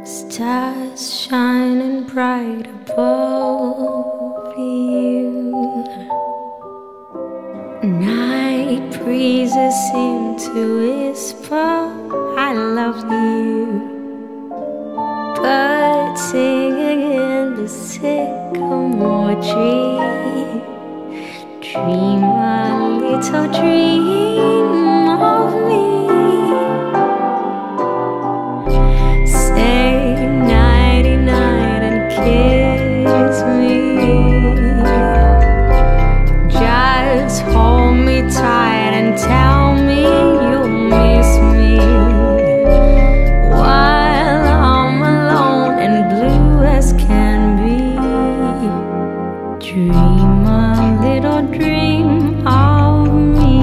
Stars shining bright above you. Night breezes seem to whisper, I love you. Birds singing in the sycamore tree. Dream a little dream of me. Say nighty-night and kiss me. Just hold me tight and tell me you'll miss me. While I'm alone and blue as can be, dream a little dream of me.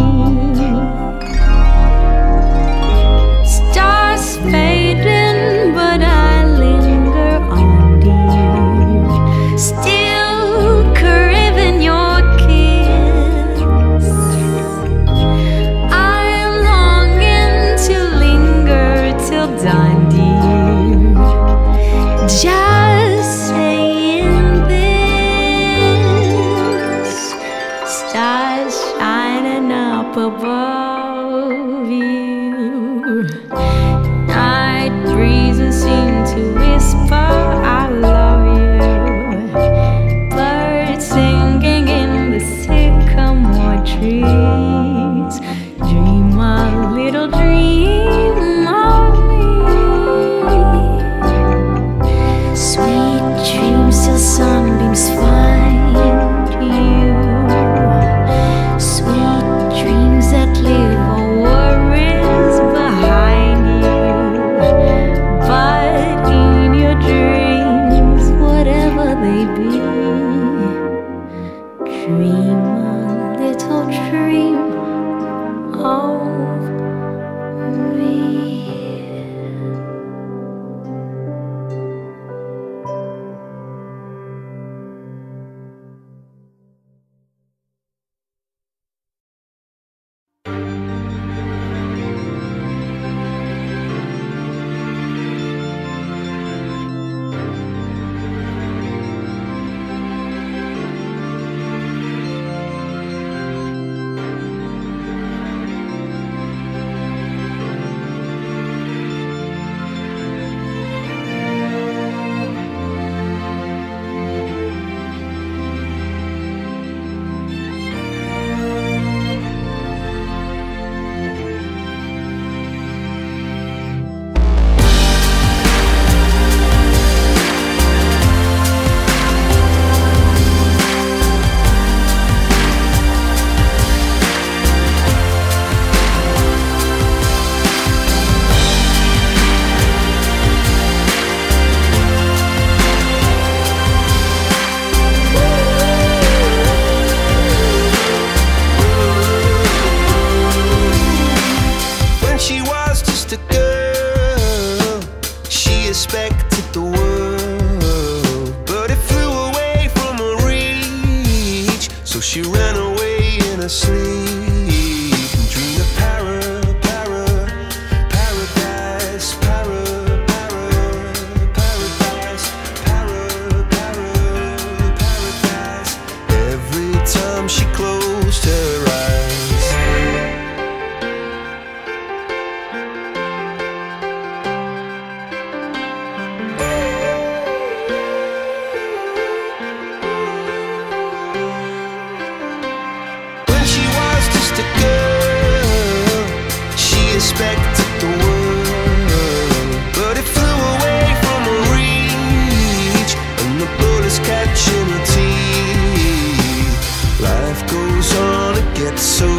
Stars fading, but I linger on deep, still craving your kiss. I am longing to linger till dawn deep, just saying this. Stars shining up above you. Night breezes seem to whisper, I love you. Birds singing in the sycamore trees. Dream a little dream of me. Sweet dreams till sunbeams find you. Sweet dreams that leave all worries behind you. But in your dreams, whatever they be, dream a little dream of me. When she was just a girl, she expected the world, but it flew away from her reach. So she ran away in her sleep and dreamed of paradise, paradise. Every time she closed her eyes. When she was just a girl, she expected the world, but it flew away from her reach, and the bullets catching her teeth. Life goes on, it gets so